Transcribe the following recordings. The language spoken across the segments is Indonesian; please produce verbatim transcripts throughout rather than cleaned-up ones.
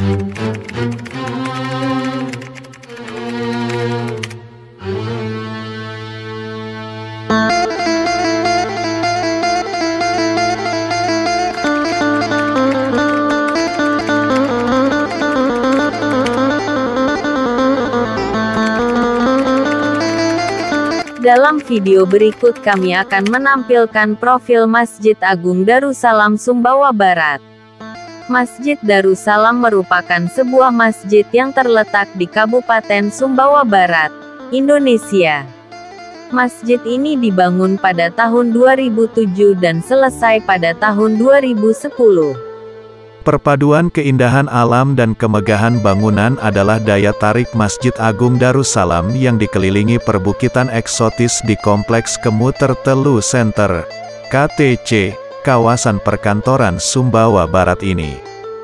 Dalam video berikut kami akan menampilkan profil Masjid Agung Darussalam Sumbawa Barat. Masjid Darussalam merupakan sebuah masjid yang terletak di Kabupaten Sumbawa Barat, Indonesia. Masjid ini dibangun pada tahun dua ribu tujuh dan selesai pada tahun dua ribu sepuluh. Perpaduan keindahan alam dan kemegahan bangunan adalah daya tarik Masjid Agung Darussalam yang dikelilingi perbukitan eksotis di Kompleks Kemuter Telu Center, K T C, kawasan perkantoran Sumbawa Barat ini.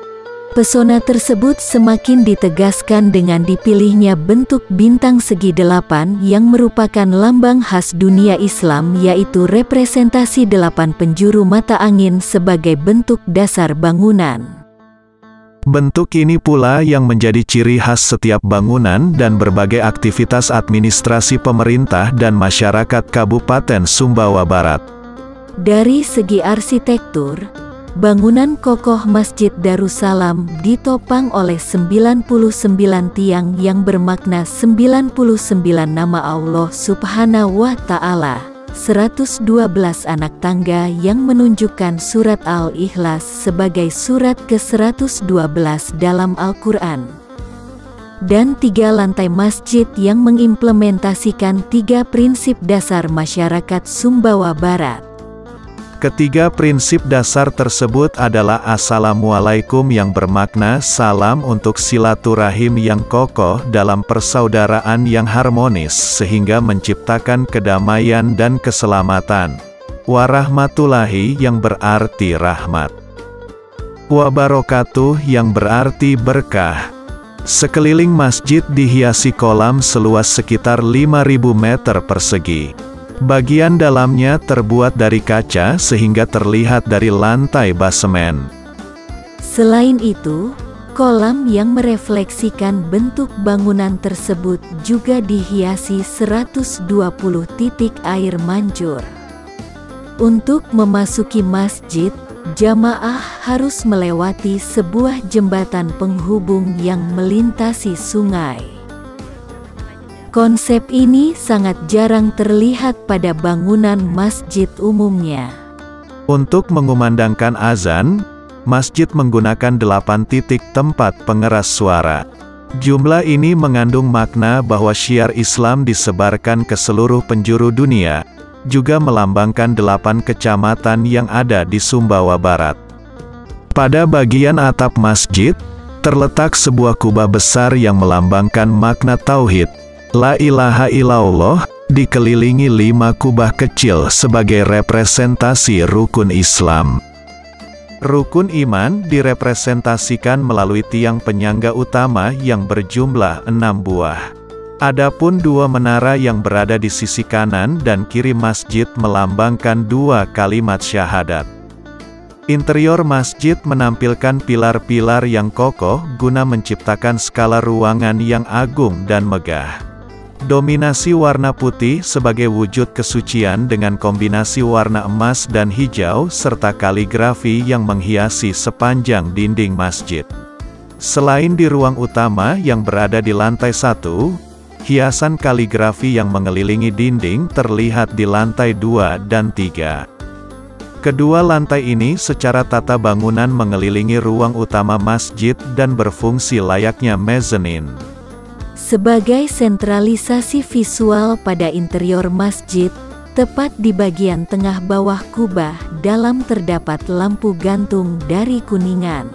Pesona tersebut semakin ditegaskan dengan dipilihnya bentuk bintang segi delapan yang merupakan lambang khas dunia Islam, yaitu representasi delapan penjuru mata angin sebagai bentuk dasar bangunan. Bentuk ini pula yang menjadi ciri khas setiap bangunan dan berbagai aktivitas administrasi pemerintah dan masyarakat Kabupaten Sumbawa Barat. Dari segi arsitektur, bangunan kokoh Masjid Darussalam ditopang oleh sembilan puluh sembilan tiang yang bermakna sembilan puluh sembilan nama Allah Subhanahu wa Ta'ala, seratus dua belas anak tangga yang menunjukkan surat Al-Ikhlas sebagai surat ke seratus dua belas dalam Al-Quran, dan tiga lantai masjid yang mengimplementasikan tiga prinsip dasar masyarakat Sumbawa Barat. Ketiga prinsip dasar tersebut adalah Assalamualaikum yang bermakna salam untuk silaturahim yang kokoh dalam persaudaraan yang harmonis sehingga menciptakan kedamaian dan keselamatan. Warahmatullahi yang berarti rahmat. Wabarakatuh yang berarti berkah. Sekeliling masjid dihiasi kolam seluas sekitar lima ribu meter persegi. Bagian dalamnya terbuat dari kaca sehingga terlihat dari lantai basemen. Selain itu, kolam yang merefleksikan bentuk bangunan tersebut juga dihiasi seratus dua puluh titik air mancur. Untuk memasuki masjid, jamaah harus melewati sebuah jembatan penghubung yang melintasi sungai. Konsep ini sangat jarang terlihat pada bangunan masjid umumnya. Untuk mengumandangkan azan, masjid menggunakan delapan titik tempat pengeras suara. Jumlah ini mengandung makna bahwa syiar Islam disebarkan ke seluruh penjuru dunia, juga melambangkan delapan kecamatan yang ada di Sumbawa Barat. Pada bagian atap masjid, terletak sebuah kubah besar yang melambangkan makna tauhid, La ilaha illallah, dikelilingi lima kubah kecil sebagai representasi rukun Islam. Rukun iman direpresentasikan melalui tiang penyangga utama yang berjumlah enam buah. Adapun dua menara yang berada di sisi kanan dan kiri masjid melambangkan dua kalimat syahadat. Interior masjid menampilkan pilar-pilar yang kokoh guna menciptakan skala ruangan yang agung dan megah. Dominasi warna putih sebagai wujud kesucian dengan kombinasi warna emas dan hijau serta kaligrafi yang menghiasi sepanjang dinding masjid. Selain di ruang utama yang berada di lantai satu, hiasan kaligrafi yang mengelilingi dinding terlihat di lantai dua dan tiga. Kedua lantai ini secara tata bangunan mengelilingi ruang utama masjid dan berfungsi layaknya mezanin. Sebagai sentralisasi visual pada interior masjid, tepat di bagian tengah bawah kubah dalam terdapat lampu gantung dari kuningan.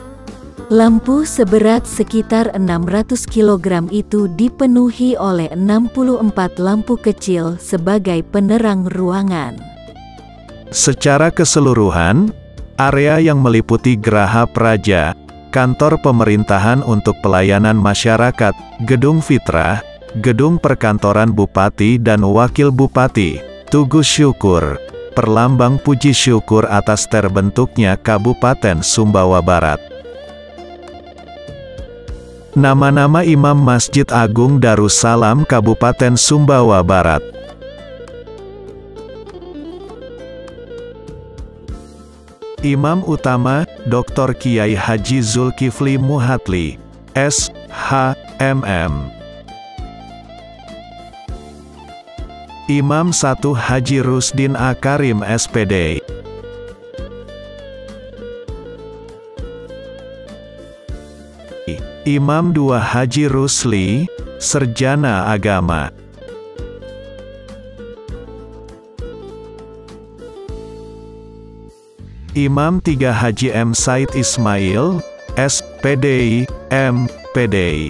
Lampu seberat sekitar enam ratus kilogram itu dipenuhi oleh enam puluh empat lampu kecil sebagai penerang ruangan. Secara keseluruhan, area yang meliputi Geraha Praja, Kantor Pemerintahan untuk Pelayanan Masyarakat, Gedung Fitrah, Gedung Perkantoran Bupati dan Wakil Bupati, Tugu Syukur, perlambang puji syukur atas terbentuknya Kabupaten Sumbawa Barat. Nama-nama Imam Masjid Agung Darussalam Kabupaten Sumbawa Barat. Imam Utama, Doktor Kiai Haji Zulkifli Muhatli, S H M M. Imam satu Haji Rusdin Akarim S P D. Imam dua Haji Rusli, Sarjana Agama. Imam tiga Haji M Said Ismail, S P D I, M P D I.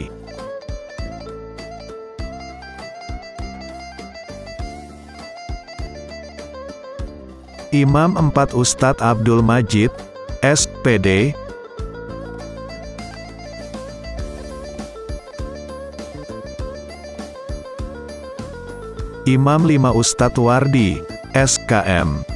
Imam empat Ustadz Abdul Majid, S P D. Imam lima Ustadz Wardi, S K M.